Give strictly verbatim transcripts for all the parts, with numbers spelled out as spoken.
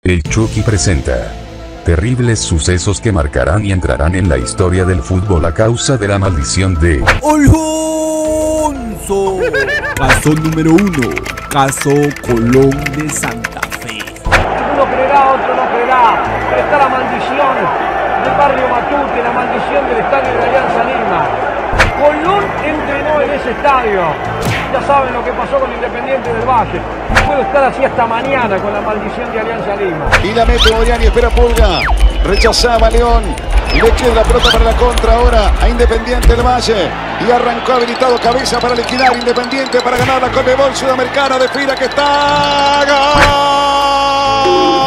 El Chucky presenta terribles sucesos que marcarán y entrarán en la historia del fútbol a causa de la maldición de Alonso. Caso número uno, caso Colón de Santa Fe. Uno creerá, otro no creerá, pero está la maldición del barrio Matute, la maldición del estadio de Alianza Lima. Colón entrenó en ese estadio. Ya saben lo que pasó con Independiente del Valle. Y puedo estar así hasta mañana con la maldición de Alianza Lima. Y la mete Moriani, espera Pulga. Rechazaba León. Le queda la pelota para la contra ahora a Independiente del Valle. Y arrancó habilitado Cabeza para liquidar Independiente para ganar la Conmebol Sudamericana. De fila que está. ¡Gol!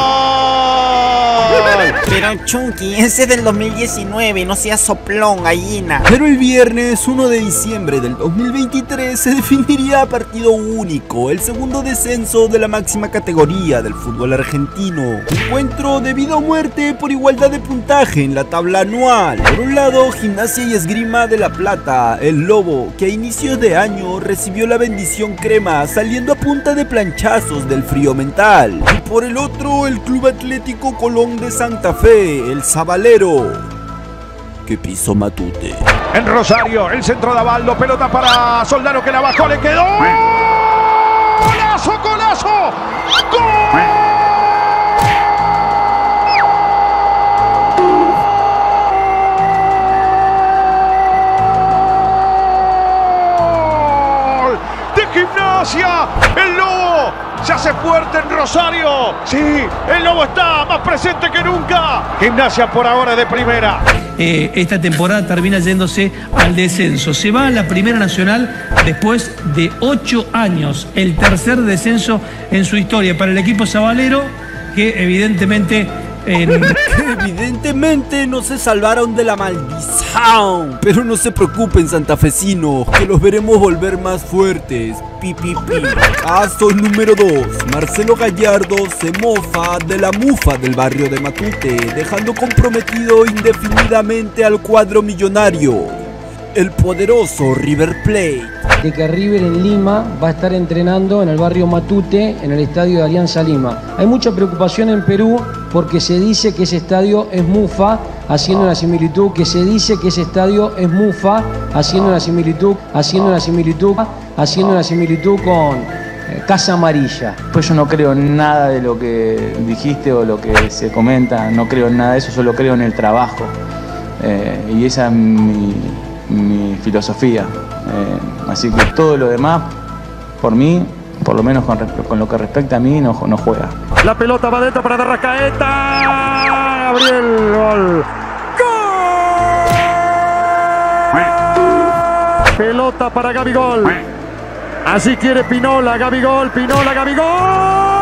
Pero Chucky, ese es del dos mil diecinueve, no seas soplón, gallina. Pero el viernes uno de diciembre del dos mil veintitrés se definiría a partido único el segundo descenso de la máxima categoría del fútbol argentino. Encuentro de vida o muerte por igualdad de puntaje en la tabla anual. Por un lado, Gimnasia y Esgrima de La Plata, el Lobo, que a inicios de año recibió la bendición crema saliendo a punta de planchazos del frío mental. Y por el otro, el Club Atlético Colón de Santa Fe, el Sabalero, que pisó Matute. En Rosario, el centro de Avaldo, pelota para Soldano que la bajó, le quedó. ¡Golazo, golazo! ¡Gol! ¡De Gimnasia! ¡El Lobo se hace fuerte en Rosario! Sí, el Lobo está más presente que nunca. Gimnasia por ahora de primera. Eh, esta temporada termina yéndose al descenso. Se va a la Primera Nacional después de ocho años. El tercer descenso en su historia para el equipo sabalero, que evidentemente... En... que evidentemente no se salvaron de la maldición. Pero no se preocupen, santafesinos, que los veremos volver más fuertes. Pi, pi, pi. Caso número dos. Marcelo Gallardo se mofa de la mufa del barrio de Matute, dejando comprometido indefinidamente al cuadro millonario, el poderoso River Plate. De que River en Lima va a estar entrenando en el barrio Matute, en el estadio de Alianza Lima. Hay mucha preocupación en Perú porque se dice que ese estadio es mufa, haciendo una similitud, que se dice que ese estadio es mufa, haciendo una similitud, haciendo una similitud, haciendo una similitud con eh, Casa Amarilla. Pues yo no creo en nada de lo que dijiste o lo que se comenta, no creo en nada de eso, solo creo en el trabajo. Eh, y esa es mi, mi filosofía. Eh, así que todo lo demás, por mí, por lo menos con, con lo que respecta a mí, no, no juega. La pelota va dentro para Arrascaeta. Gabriel, gol. ¡Gol! Pelota para Gabigol. Así quiere Pinola, Gabigol, Pinola, Gabigol.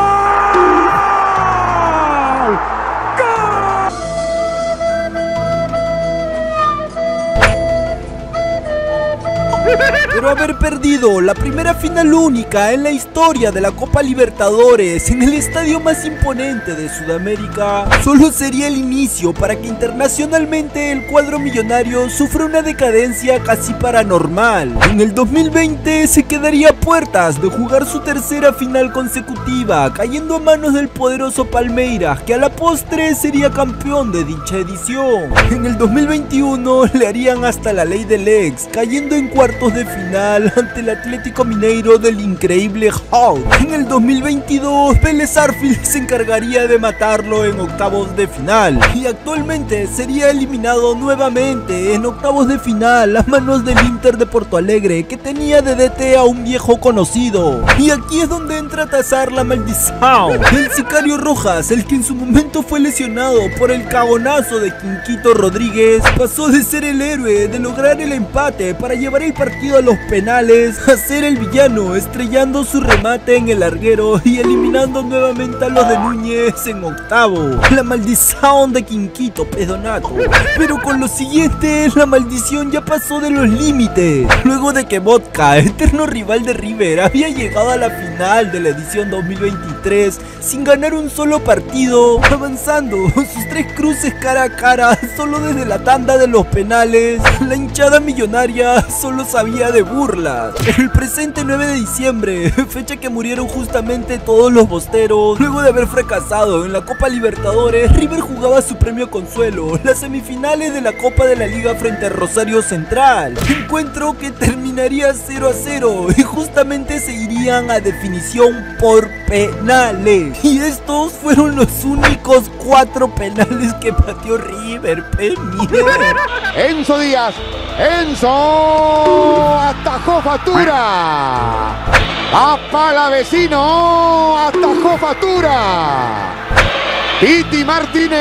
Pero haber perdido la primera final única en la historia de la Copa Libertadores en el estadio más imponente de Sudamérica solo sería el inicio para que internacionalmente el cuadro millonario sufra una decadencia casi paranormal. En el dos mil veinte se quedaría a puertas de jugar su tercera final consecutiva, cayendo a manos del poderoso Palmeiras, que a la postre sería campeón de dicha edición. En el dos mil veintiuno le harían hasta la ley del ex, cayendo en cuartos de final ante el Atlético Mineiro del increíble Hulk. En el dos mil veintidós, Vélez Sarsfield se encargaría de matarlo en octavos de final, y actualmente sería eliminado nuevamente en octavos de final a manos del Inter de Porto Alegre, que tenía de D T a un viejo conocido. Y aquí es donde entra a tasar la maldición. El sicario Rojas, el que en su momento fue lesionado por el cagonazo de Quinquito Rodríguez, pasó de ser el héroe de lograr el empate para llevar el partido a los penales a ser el villano, estrellando su remate en el larguero y eliminando nuevamente a los de Núñez en octavo. La maldición de Quinquito Pedonato. Pero con lo siguiente, la maldición ya pasó de los límites, luego de que Vodka, eterno rival de River, había llegado a la final de la edición dos mil veintitrés sin ganar un solo partido, avanzando sus tres cruces cara a cara solo desde la tanda de los penales. La hinchada millonaria solo sabía de burlas. El presente nueve de diciembre, fecha que murieron justamente todos los bosteros. Luego de haber fracasado en la Copa Libertadores, River jugaba su premio consuelo, las semifinales de la Copa de la Liga frente a Rosario Central. Encuentro que terminaría cero a cero y justamente se irían a definición por penales. Y estos fueron los únicos cuatro penales que pateó River. Enzo Díaz, Enzo atajó Fatura, apala vecino, atajó Fatura. Piti Martínez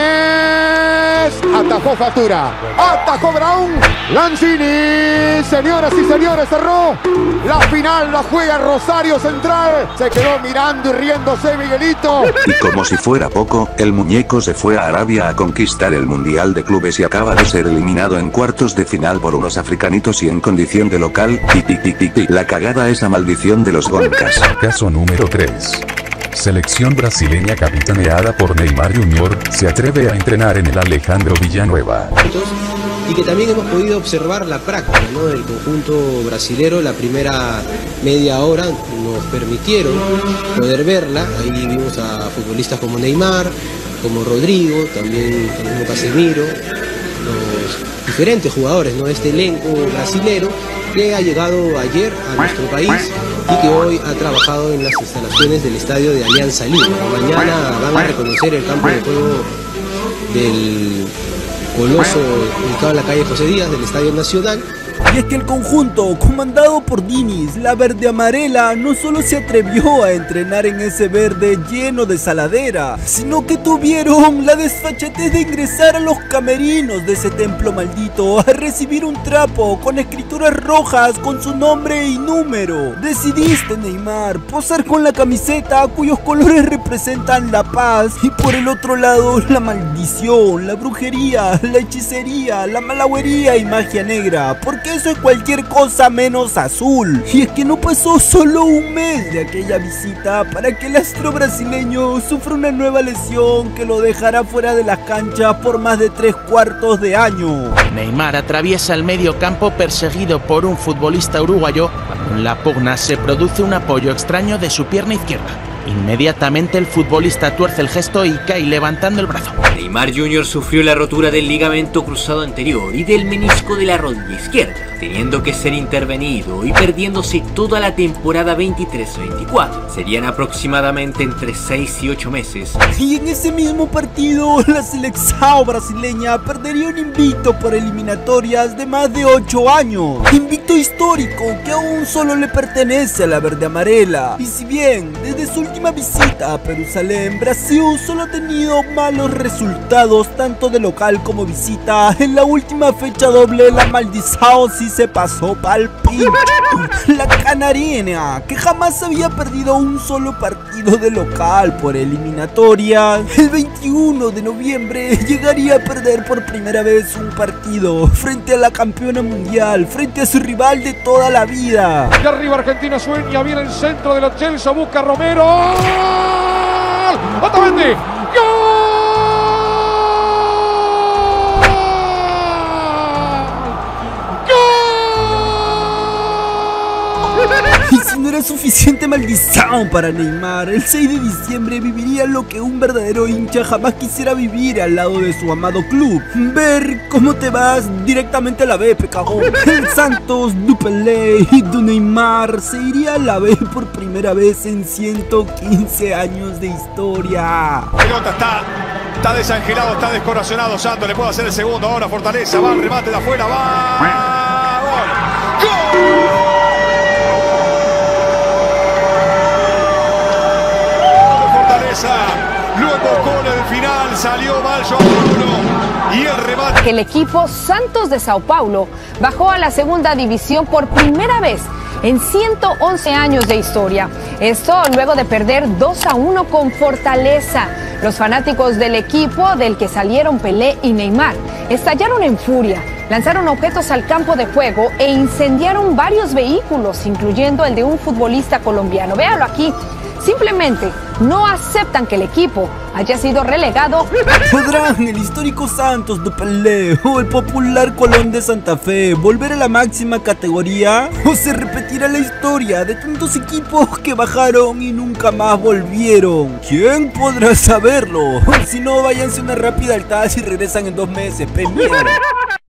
atajó Fatura, atajó Brown, Lanzini, señoras y señores, cerró. La final la juega Rosario Central, se quedó mirando y riéndose Miguelito. Y como si fuera poco, el muñeco se fue a Arabia a conquistar el Mundial de Clubes y acaba de ser eliminado en cuartos de final por unos africanitos y en condición de local. Ti, ti, ti, ti, ti. La cagada es la maldición de los Goncas. Caso número tres. Selección brasileña capitaneada por Neymar junior se atreve a entrenar en el Alejandro Villanueva. Y que también hemos podido observar la práctica, ¿no?, del conjunto brasilero. La primera media hora nos permitieron poder verla. Ahí vimos a futbolistas como Neymar, como Rodrigo, también el mismo Casemiro, los diferentes jugadores, ¿no?, de este elenco brasilero que ha llegado ayer a nuestro país y que hoy ha trabajado en las instalaciones del estadio de Alianza Lima. Mañana van a reconocer el campo de juego del Coloso ubicado en la calle José Díaz del Estadio Nacional. Y es que el conjunto, comandado por Diniz, la verde amarela, no solo se atrevió a entrenar en ese verde lleno de saladera, sino que tuvieron la desfachatez de ingresar a los camerinos de ese templo maldito a recibir un trapo con escrituras rojas con su nombre y número. Decidiste, Neymar, posar con la camiseta cuyos colores representan la paz y por el otro lado la maldición, la brujería, la hechicería, la malagüería y magia negra, porque eso es cualquier cosa menos azul. Y es que no pasó solo un mes de aquella visita para que el astro brasileño sufra una nueva lesión que lo dejará fuera de las canchas por más de tres cuartos de año. Neymar atraviesa el medio campo perseguido por un futbolista uruguayo. En la pugna se produce un apoyo extraño de su pierna izquierda. Inmediatamente el futbolista tuerce el gesto y cae levantando el brazo. Neymar junior sufrió la rotura del ligamento cruzado anterior y del menisco de la rodilla izquierda, teniendo que ser intervenido y perdiéndose toda la temporada veintitrés veinticuatro. Serían aproximadamente entre seis y ocho meses. Y en ese mismo partido, la selección brasileña perdería un invicto por eliminatorias de más de ocho años. Invicto histórico que aún solo le pertenece a la verde amarela. Y si bien, desde su última visita a Jerusalén, Brasil solo ha tenido malos resultados tanto de local como visita, en la última fecha doble la maldición sí se pasó pa'l pincho. La canariena, que jamás había perdido un solo partido de local por eliminatoria, el veintiuno de noviembre llegaría a perder por primera vez un partido frente a la campeona mundial, frente a su rival de toda la vida. De arriba Argentina sueña, viene el centro de la Chelsea, busca Romero. ¡Otamendi! ¡Gol! Y si no era suficiente maldición para Neymar, el seis de diciembre viviría lo que un verdadero hincha jamás quisiera vivir al lado de su amado club. Ver cómo te vas directamente a la B, pecado. El Santos du Pelé y du Neymar se iría a la B por primera vez en ciento quince años de historia. Pelota está, está desangelado, está descorazonado Santos, le puede hacer el segundo, ahora Fortaleza, va, remate de afuera, va, gol, gol. Luego con el final salió mal João Paulo y el remate. El equipo Santos de Sao Paulo bajó a la segunda división por primera vez en ciento once años de historia. Esto luego de perder dos a uno con Fortaleza. Los fanáticos del equipo del que salieron Pelé y Neymar estallaron en furia. Lanzaron objetos al campo de juego e incendiaron varios vehículos, incluyendo el de un futbolista colombiano. Véalo aquí. Simplemente no aceptan que el equipo haya sido relegado. ¿Podrán el histórico Santos de Pelé o el popular Colón de Santa Fe volver a la máxima categoría? ¿O se repetirá la historia de tantos equipos que bajaron y nunca más volvieron? ¿Quién podrá saberlo? Si no, váyanse una rápida al T A S y regresan en dos meses, pe mierda.